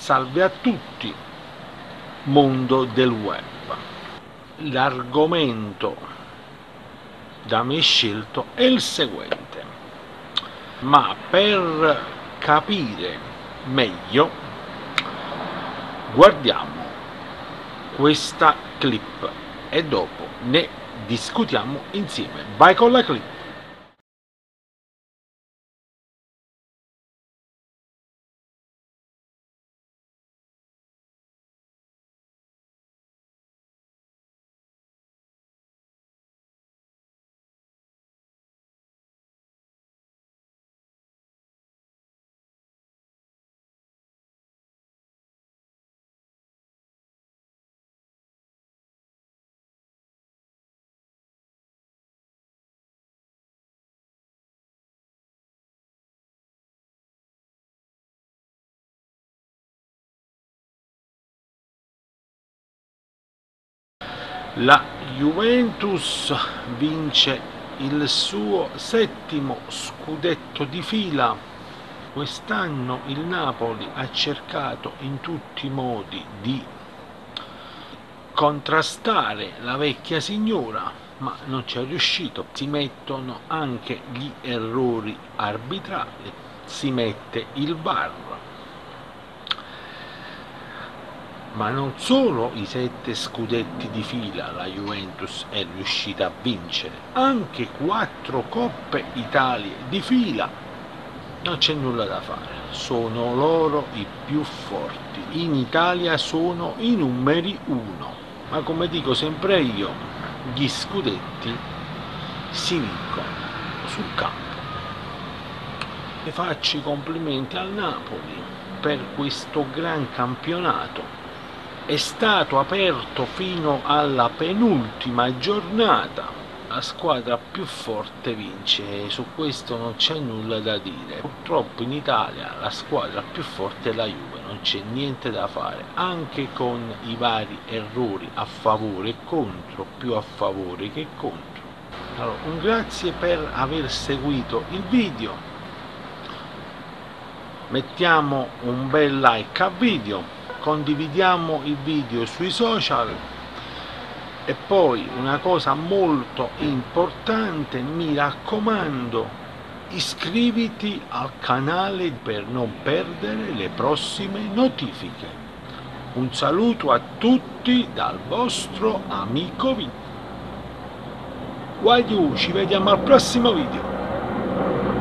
Salve a tutti, mondo del web. L'argomento da me scelto è il seguente, ma per capire meglio guardiamo questa clip e dopo ne discutiamo insieme. Vai con la clip. La Juventus vince il suo 7° scudetto di fila. Quest'anno il Napoli ha cercato in tutti i modi di contrastare la vecchia signora, ma non ci è riuscito. Si mettono anche gli errori arbitrali, si mette il VAR. Ma non solo i 7 scudetti di fila la Juventus è riuscita a vincere, anche 4 Coppe Italia di fila. Non c'è nulla da fare, sono loro i più forti, in Italia sono i numeri 1, ma come dico sempre io, gli scudetti si vincono sul campo. E faccio i complimenti al Napoli per questo gran campionato. È stato aperto fino alla penultima giornata, la squadra più forte vince, su questo non c'è nulla da dire. Purtroppo in Italia la squadra più forte è la Juve, non c'è niente da fare, anche con i vari errori a favore e contro, più a favore che contro. Allora, un grazie per aver seguito il video, mettiamo un bel like al video, condividiamo il video sui social e poi una cosa molto importante, mi raccomando, iscriviti al canale per non perdere le prossime notifiche. Un saluto a tutti dal vostro amico Vito. Guaiu, ci vediamo al prossimo video.